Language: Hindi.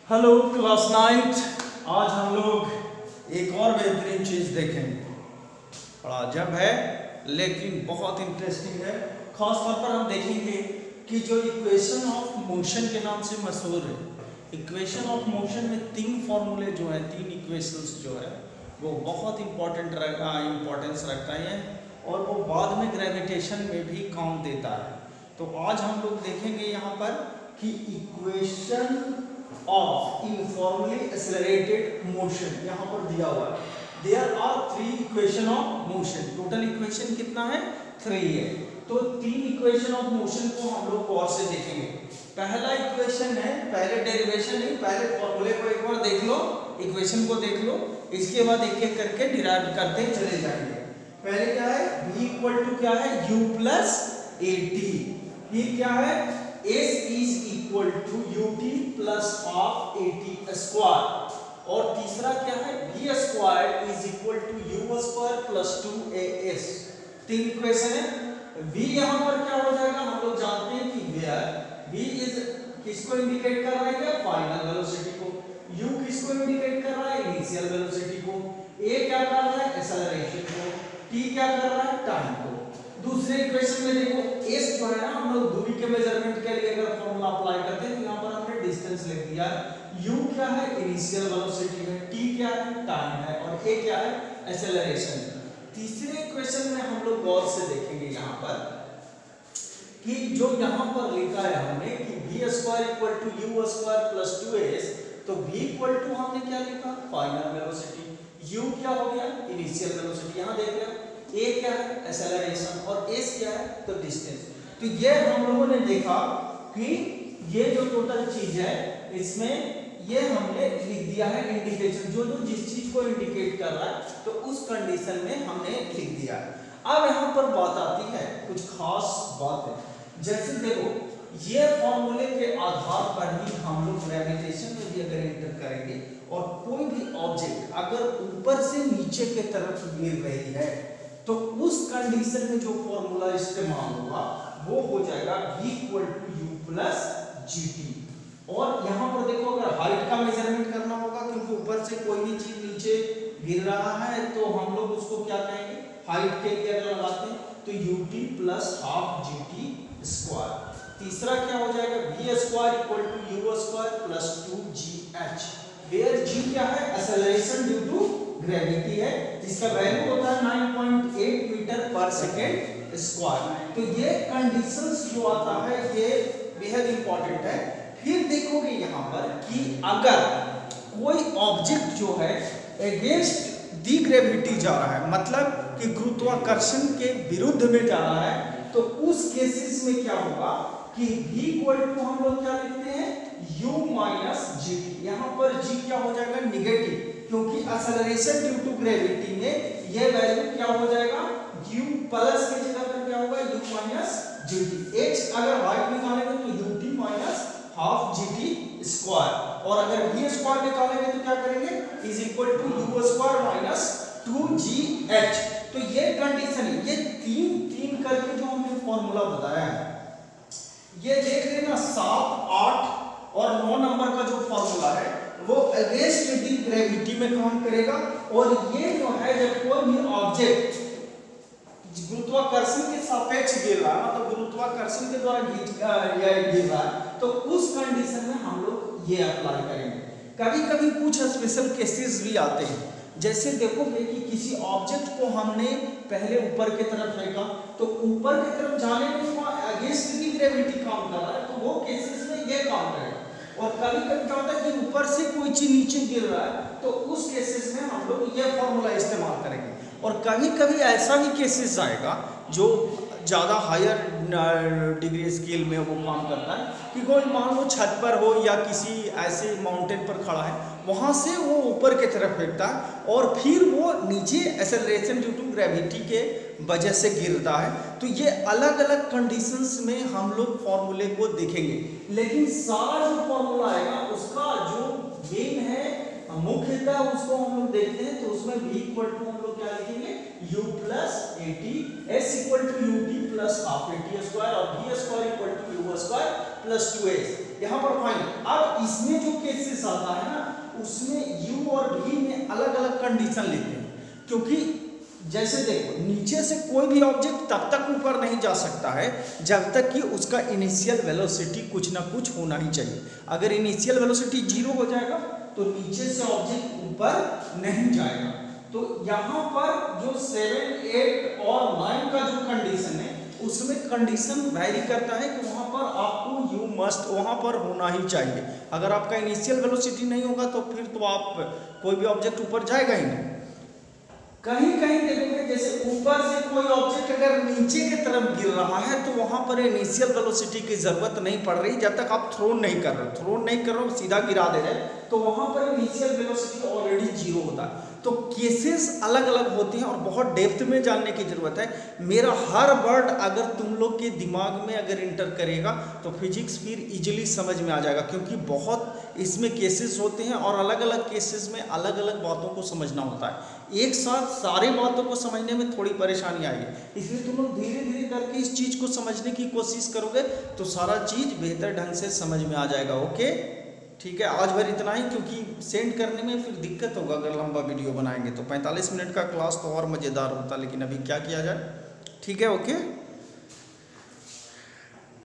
Hello class 9th। आज हम लोग एक और बेहतरीन चीज़ देखेंगे। बड़ा अजब है लेकिन बहुत इंटरेस्टिंग है। खास तौर पर हम देखेंगे कि जो इक्वेशन ऑफ मोशन के नाम से मशहूर है, इक्वेशन ऑफ मोशन में तीन फॉर्मूले जो हैं, तीन इक्वेशंस जो है वो बहुत इम्पोर्टेंस रखता है और वो बाद में ग्रेविटेशन में भी काम देता है। तो आज हम लोग देखेंगे यहाँ पर कि equation of uniformly accelerated motion यहाँ पर दिया हुआ है। There are 3 equation of motion. Total equation कितना है? 3 है। तो 3 इक्वेशन ऑफ मोशन को हम लोग गौर से देखेंगे। पहला इक्वेशन है, पहले डेरिवेशन नहीं, पहले फॉर्मूले को एक बार देख लो, इक्वेशन को देख लो, इसके बाद एक एक करके डिराइव करते चले जाएंगे। पहले क्या है? v इक्वल टू क्या है? u plus at। फिर क्या है? s is equal to ut plus half at square. और तीसरा क्या है? v square is equal to u square plus 2as। तीन इक्वेशन है। v यहां पर क्या हो जाएगा? हम लोग जानते हैं कि वेयर v इज किसको इंडिकेट कर रहा है? फाइनल वेलोसिटी को। u किसको इंडिकेट कर रहा है? इनिशियल वेलोसिटी को। a क्या कर रहा है? एक्सेलरेशन को। t क्या कर रहा है? टाइम को। दूसरे इक्वेशन में देखो s जो है ना, हम लोग दूरी के मेजरमेंट के लिए अगर फॉर्मूला अप्लाई करते हैं तो यहां पर हमने डिस्टेंस लिख दिया। u क्या है? इनिशियल वेलोसिटी है, t क्या है? टाइम है, और a क्या है? एक्सेलरेशन। तीसरे इक्वेशन में हम लोग गौर से देखेंगे यहां पर कि जो यहां पर लिखा है हमने कि v square equal to u square plus 2s, तो v इक्वल टू हमने क्या लिखा? Final velocity. u क्या हो गया? Initial velocity. यहां देख रहे हो a क्या है? एक्सेलरेशन, और s क्या है? तो डिस्टेंस। तो ये हम लोगों ने देखा कि ये जो टोटल चीज है इसमें ये हमने लिख दिया है इंडिकेशन, जो जो जिस चीज को इंडिकेट कर रहा है तो उस कंडीशन में हमने लिख दिया। अब यहाँ पर बात आती है कुछ खास बात है। जैसे देखो ये फॉर्मूले के आधार पर ही हम लोग ग्रेविटेशन में भी अगर एंटर करेंगे और कोई भी ऑब्जेक्ट अगर ऊपर से नीचे के तरफ गिर रही है तो उस कंडीशन में जो फॉर्मूला इस्तेमाल होगा वो हो जाएगा v equal to u plus gt। और यहाँ पर देखो अगर हाइट का मेजरमेंट करना होगा क्योंकि ऊपर से कोई भी चीज नीचे गिर रहा है तो हम लोग उसको क्या कहेंगे? हाइट के लिए अगर लगाते हैं तो ut plus half gt square. तीसरा क्या हो जाएगा? v square equal to u square plus 2gh, where g क्या है? एक्सेलरेशन ड्यू टू ग्रेविटी है, जिसका वैल्यू होता है 9.8 मीटर पर सेकेंड स्क्वायर। तो ये कंडीशंस जो आता है ये बेहद इंपॉर्टेंट है। फिर देखोगे यहाँ पर कि अगर कोई ऑब्जेक्ट जो है अगेंस्ट दी ग्रेविटी जा रहा है, मतलब कि गुरुत्वाकर्षण के विरुद्ध में जा रहा है, तो उस केसेस में क्या होगा कि v इक्वल टू हम लोग क्या लिखते हैं? u minus gt। यहाँ पर g क्या हो जाएगा? निगेटिव, क्योंकि एक्सेलरेशन ड्यू टू ग्रेविटी में ये वैल्यू क्या हो जाएगा? u प्लस के जगह पर क्या होगा? u minus gt। h अगर हाइट निकालेंगे तो ut minus half gt square, और अगर v स्क्वायर निकालेंगे तो क्या करेंगे? Is equal to u square minus 2gh। तो ये कंडीशन है, ये तीन करके जो हमने फॉर्मूला बताया है, ये देख लेना 7, 8 और 9 नंबर का जो फॉर्मूला है वो अगेंस्ट दी ग्रेविटी में काम करेगा। और ये जो है जब कोई भी ऑब्जेक्ट गुरुत्वाकर्षण के सापेक्ष गिर रहा है, मतलब गुरुत्वाकर्षण के द्वारा गिर रहा है, तो उस कंडीशन में हम लोग ये अप्लाई करेंगे। कभी कभी कुछ स्पेशल केसेस भी आते हैं, जैसे देखोगे कि किसी ऑब्जेक्ट को हमने पहले ऊपर की तरफ फेंका तो ऊपर की तरफ जाने में वहाँ अगेंस्ट दी ग्रेविटी काम कर रहा है, तो वो केसेस में ये काम करेगा। और कभी कभी क्या होता है कि ऊपर से कोई चीज नीचे गिर रहा है तो उस केसेस में हम लोग ये फॉर्मूला इस्तेमाल करेंगे। और कभी कभी ऐसा भी केसेस आएगा जो ज़्यादा हायर डिग्री स्केल में वो काम करता है कि कोई मान लो छत पर हो या किसी ऐसे माउंटेन पर खड़ा है, वहाँ से वो ऊपर की तरफ फेंकता है और फिर वो नीचे एक्सेलरेशन ड्यू टू ग्रेविटी के वजह से गिरता है। तो ये अलग अलग कंडीशंस में हम लोग फॉर्मूले को देखेंगे, लेकिन सारा जो फॉर्मूला आएगा उसका जो मेन है मुख्यतः उसको हम लोग देखते हैं। तो उसमें v इक्वल टू हम लोग क्या लिखेंगे? u plus at, s equal to ut plus half at square, और v square equal to u square plus 2s। यहाँ पर फाइन। अब इसमें जो केसेस आता है ना, उसमें यू और वी में अलग अलग कंडीशन लेते हैं, क्योंकि जैसे देखो नीचे से कोई भी ऑब्जेक्ट तब तक ऊपर नहीं जा सकता है जब तक कि उसका इनिशियल वेलोसिटी कुछ ना कुछ होना ही चाहिए। अगर इनिशियल वेलोसिटी 0 हो जाएगा तो नीचे से ऑब्जेक्ट ऊपर नहीं जाएगा। तो यहाँ पर जो 7, 8 और 9 का जो कंडीशन है उसमें कंडीशन वैरी करता है कि वहाँ पर आपको यू मस्ट वहाँ पर होना ही चाहिए। अगर आपका इनिशियल वेलोसिटी नहीं होगा तो फिर तो आप कोई भी ऑब्जेक्ट ऊपर जाएगा ही नहीं। कहीं कहीं देखोगे जैसे ऊपर से कोई ऑब्जेक्ट अगर नीचे की तरफ गिर रहा है तो वहां पर इनिशियल वेलोसिटी की जरूरत नहीं पड़ रही जब तक आप थ्रोन नहीं कर रहे हो, सीधा गिरा दे रहे तो वहां पर इनिशियल वेलोसिटी ऑलरेडी 0 होता है। तो केसेस अलग अलग होते हैं और बहुत डेप्थ में जानने की जरूरत है। मेरा हर वर्ड अगर तुम लोग के दिमाग में अगर इंटर करेगा तो फिजिक्स फिर इजीली समझ में आ जाएगा, क्योंकि बहुत इसमें केसेस होते हैं और अलग अलग केसेस में अलग अलग बातों को समझना होता है। एक साथ सारी बातों को समझने में थोड़ी परेशानी आएगी, इसलिए तुम लोग धीरे धीरे करके इस चीज़ को समझने की कोशिश करोगे तो सारा चीज़ बेहतर ढंग से समझ में आ जाएगा। ओके ठीक है, आज भर इतना ही, क्योंकि सेंड करने में फिर दिक्कत होगा अगर लंबा वीडियो बनाएंगे तो। 45 मिनट का क्लास तो और मज़ेदार होता, लेकिन अभी क्या किया जाए। ठीक है, ओके।